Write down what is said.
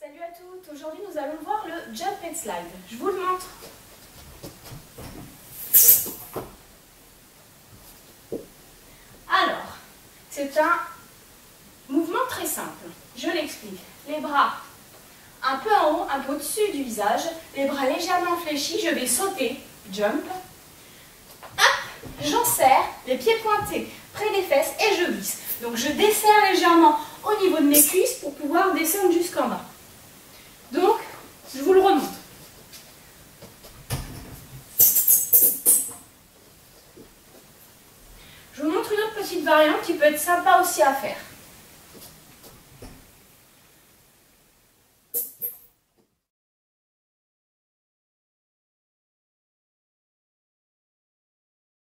Salut à toutes, aujourd'hui nous allons voir le jump and slide. Je vous le montre. Alors, c'est un mouvement très simple. Je l'explique. Les bras un peu en haut, un peu au-dessus du visage, les bras légèrement fléchis, je vais sauter, jump. Hop, j'en serre, les pieds pointés près des fesses et je glisse. Donc je desserre légèrement au niveau de mes cuisses pour pouvoir descendre jusqu'en bas. Donc, je vous le remonte. Je vous montre une autre petite variante qui peut être sympa aussi à faire.